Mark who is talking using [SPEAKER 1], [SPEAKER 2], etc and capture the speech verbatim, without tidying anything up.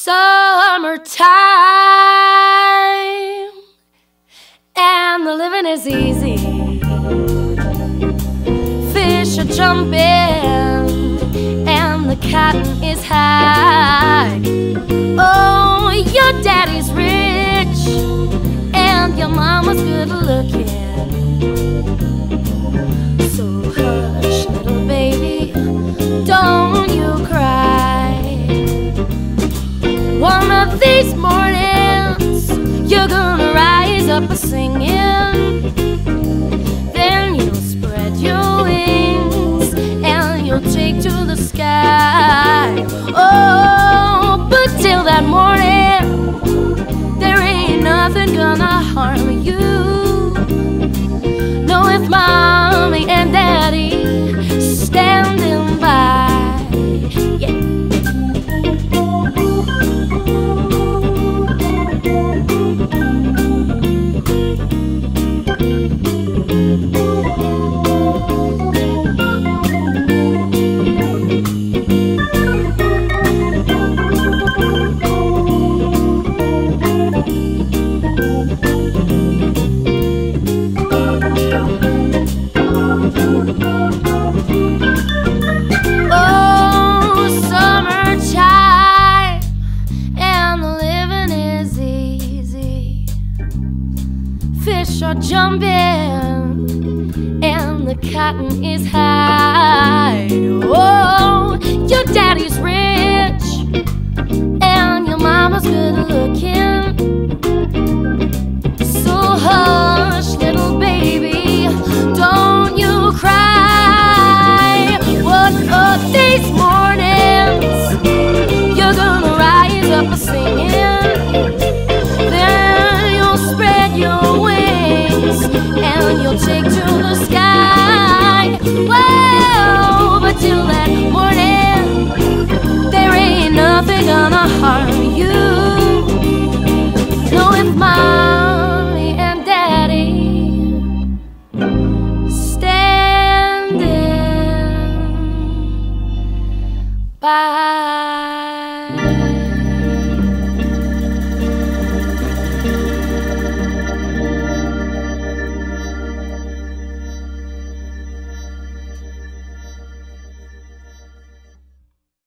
[SPEAKER 1] summertime, and the living is easy. Fish are jumping, and the cotton is high. Oh, your daddy's rich, and your mama's good looking. So hush, little baby, don't you cry. One of these mornings, you're gonna rise up a-singing. Then you'll spread your wings, and you'll take to the sky. Oh, but till that morning, there ain't nothing gonna harm you. No, if mommy and daddy standing by. Yeah. Fish are jumping, and the cotton is high. Oh, your daddy's rich, and your mama's good looking. So hush, little baby, don't you cry. One of these mornings, you're gonna rise up a-singing. Then you'll spread your wings, and you'll take to the sky. Whoa, but till that morning, there ain't nothing gonna harm you.